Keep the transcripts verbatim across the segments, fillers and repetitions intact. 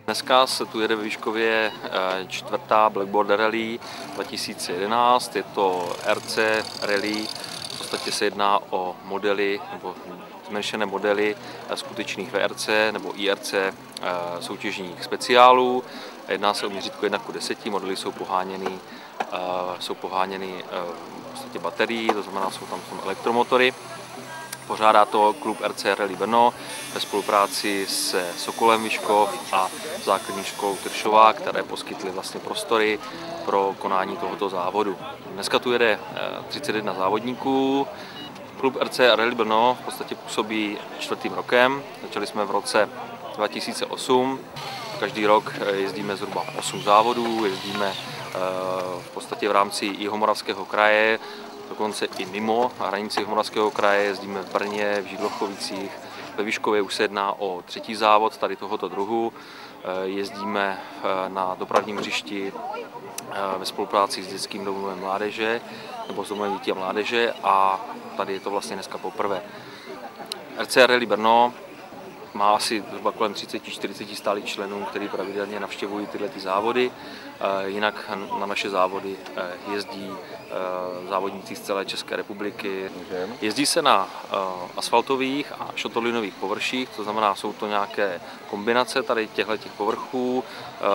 Dneska se tu jede ve Vyškově čtvrtá Blackboard Rally dva tisíce jedenáct, je to R C Rally, v podstatě se jedná o modely nebo zmenšené modely skutečných V R C nebo I R C soutěžních speciálů. Jedná se o měřítko jedna ku deseti, modely jsou poháněny, jsou poháněny v podstatě baterií, to znamená, jsou tam, tam elektromotory. Pořádá to klub R C Rally Brno ve spolupráci se Sokolem Vyškov a základní školou Tršová, které poskytly vlastně prostory pro konání tohoto závodu. Dneska tu jede třicet jedna závodníků. Klub R C Rally Brno v podstatě působí čtvrtým rokem. Začali jsme v roce dva tisíce osm. Každý rok jezdíme zhruba osm závodů, jezdíme v podstatě v rámci Jihomoravského kraje, dokonce i mimo hranici Jihomoravského kraje, jezdíme v Brně, v Židlovchovicích, ve Vyškově už se jedná o třetí závod tady tohoto druhu. Jezdíme na dopravním hřišti ve spolupráci s dětským domovem mládeže, nebo s domovem dětí a mládeže, a tady je to vlastně dneska poprvé. R C Rally Brno má asi zhruba kolem třicet čtyřicet stálých členů, kteří pravidelně navštěvují tyhle ty závody. Jinak na naše závody jezdí závodníci z celé České republiky. Jezdí se na asfaltových a šotolinových površích, to znamená, jsou to nějaké kombinace tady těchto povrchů.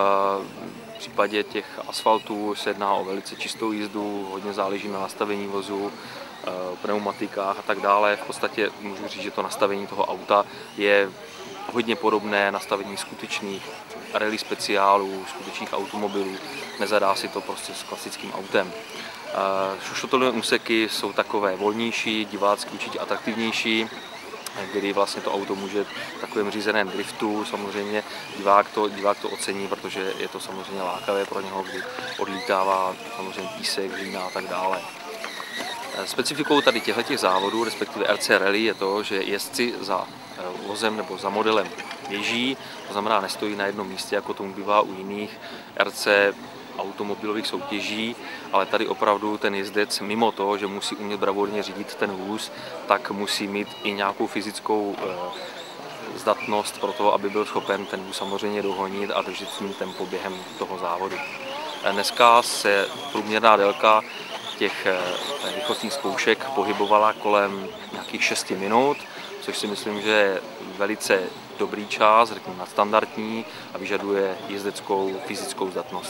V případě těch asfaltů se jedná o velice čistou jízdu, hodně záleží na nastavení vozu, pneumatikách a tak dále. V podstatě můžu říct, že to nastavení toho auta je hodně podobné nastavení skutečných rally speciálů, skutečných automobilů. Nezadá si to prostě s klasickým autem. Šotolové úseky jsou takové volnější, divácky určitě atraktivnější, kdy vlastně to auto může v takovém řízeném driftu, samozřejmě divák to, divák to ocení, protože je to samozřejmě lákavé pro něho, kdy odlítává samozřejmě písek, hlína a tak dále. Specifikou tady těchto závodů, respektive R C Rally, je to, že jezdci za vozem nebo za modelem běží, to znamená, nestojí na jednom místě, jako tomu bývá u jiných R C automobilových soutěží, ale tady opravdu ten jezdec mimo to, že musí umět bravurně řídit ten vůz, tak musí mít i nějakou fyzickou zdatnost pro to, aby byl schopen ten vůz samozřejmě dohonit a držet s ním tempo během toho závodu. Dneska se průměrná délka těch rychlostních zkoušek pohybovala kolem nějakých šesti minut, což si myslím, že je velice dobrý čas, řekněme nadstandardní, a vyžaduje jezdeckou fyzickou zdatnost.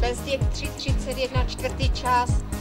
Bezděk tři třicet jedna čtvrtý čas.